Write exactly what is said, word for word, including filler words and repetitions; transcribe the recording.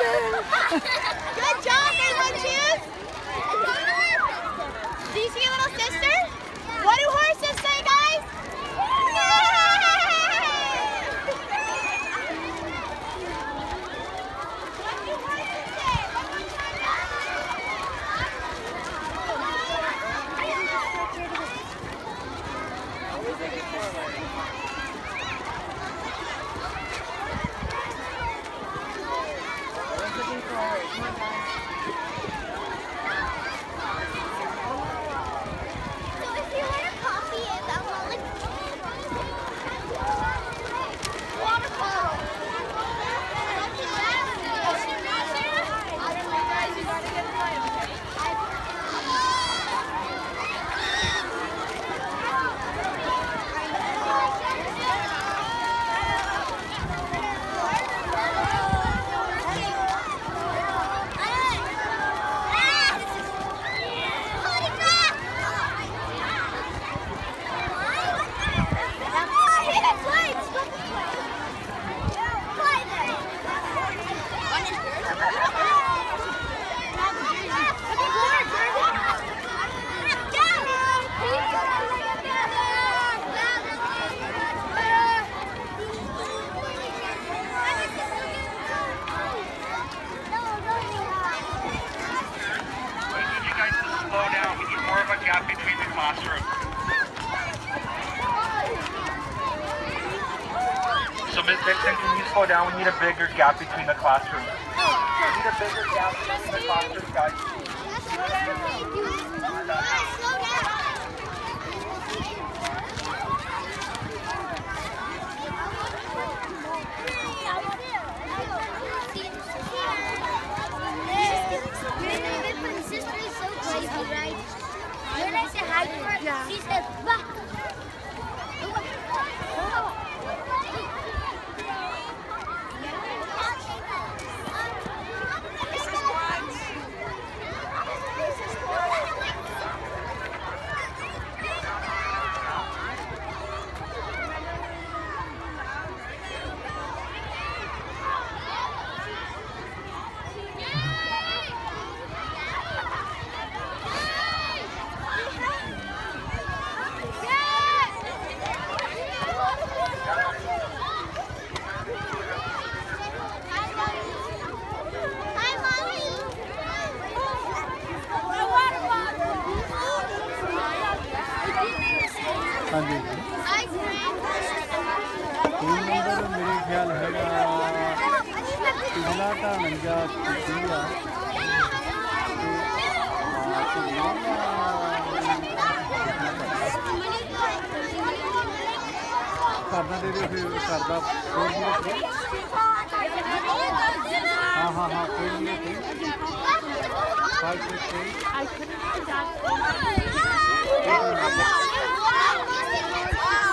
Good job, everyone. Cheers. Do you see your little sister? What do horses say, guys? Gap between the classrooms. So Miz Dixon, can you slow down? We need a bigger gap between the classrooms. We need a bigger gap between the classrooms, guys. When I say hi to her, yeah. She says, bah! हाँ जी तीन number मेरे ख्याल है पिछला का नंजा पिछला करना दे दे फिर करदा फोर जीरो थ्री हाँ हाँ हाँ four zero three five six three